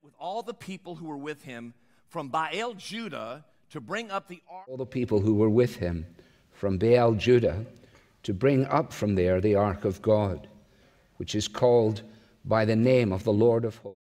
with all the people who were with him from Baale-judah to bring up the ark. All the people who were with him from Baale-judah to bring up from there the ark of God, which is called by the name of the Lord of hosts.